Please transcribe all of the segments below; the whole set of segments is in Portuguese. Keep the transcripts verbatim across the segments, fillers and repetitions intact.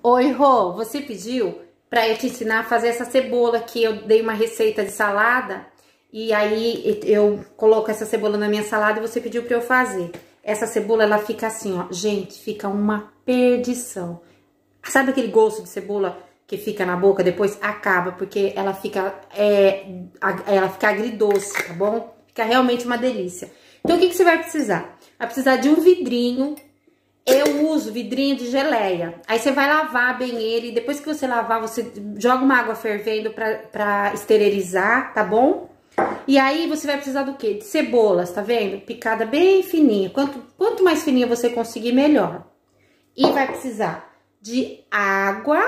Oi, Rô, você pediu pra eu te ensinar a fazer essa cebola que eu dei uma receita de salada e aí eu coloco essa cebola na minha salada e você pediu pra eu fazer. Essa cebola, ela fica assim, ó, gente, fica uma perdição. Sabe aquele gosto de cebola que fica na boca depois? Acaba, porque ela fica, é, ela fica agridoce, tá bom? Fica realmente uma delícia. Então, o que que você vai precisar? Vai precisar de um vidrinho. Eu uso vidrinho de geleia. Aí você vai lavar bem ele. Depois que você lavar, você joga uma água fervendo pra, pra esterilizar, tá bom? E aí você vai precisar do quê? De cebolas, tá vendo? Picada bem fininha. Quanto, quanto mais fininha você conseguir, melhor. E vai precisar de água,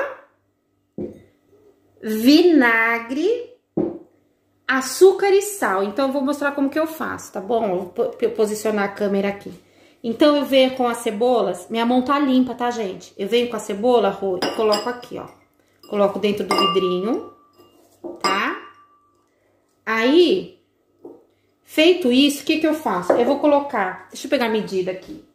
vinagre, açúcar e sal. Então, eu vou mostrar como que eu faço, tá bom? Vou posicionar a câmera aqui. Então, eu venho com as cebolas, minha mão tá limpa, tá, gente? Eu venho com a cebola, Rô, e coloco aqui, ó. Coloco dentro do vidrinho, tá? Aí, feito isso, o que que eu faço? Eu vou colocar, deixa eu pegar a medida aqui.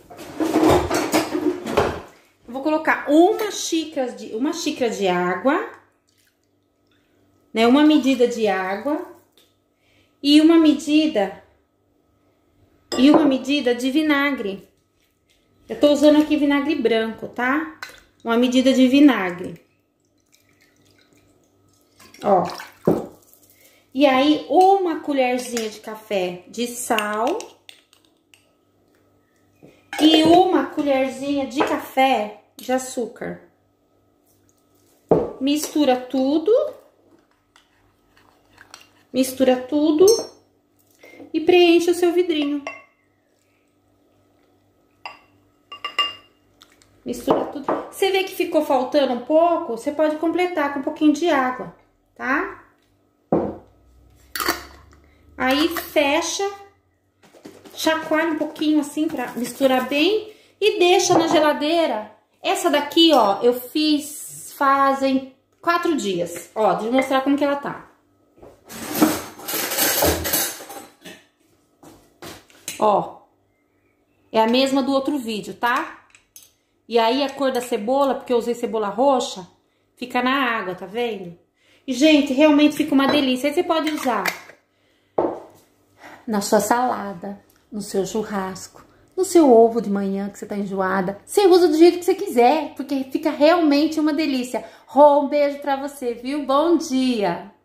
Eu vou colocar uma xícara de, uma xícara de água, né? Uma medida de água e uma medida... E uma medida de vinagre. Eu tô usando aqui vinagre branco, tá? Uma medida de vinagre. Ó. E aí, uma colherzinha de café de sal. E uma colherzinha de café de açúcar. Mistura tudo. Mistura tudo. E preenche o seu vidrinho. Mistura tudo. Você vê que ficou faltando um pouco, você pode completar com um pouquinho de água, tá? Aí fecha, chacoalha um pouquinho assim pra misturar bem e deixa na geladeira. Essa daqui, ó, eu fiz fazem quatro dias. Ó, deixa eu mostrar como que ela tá. Ó, é a mesma do outro vídeo, tá? E aí a cor da cebola, porque eu usei cebola roxa, fica na água, tá vendo? E, gente, realmente fica uma delícia. Aí você pode usar na sua salada, no seu churrasco, no seu ovo de manhã que você tá enjoada. Você usa do jeito que você quiser, porque fica realmente uma delícia. Rô, um beijo pra você, viu? Bom dia!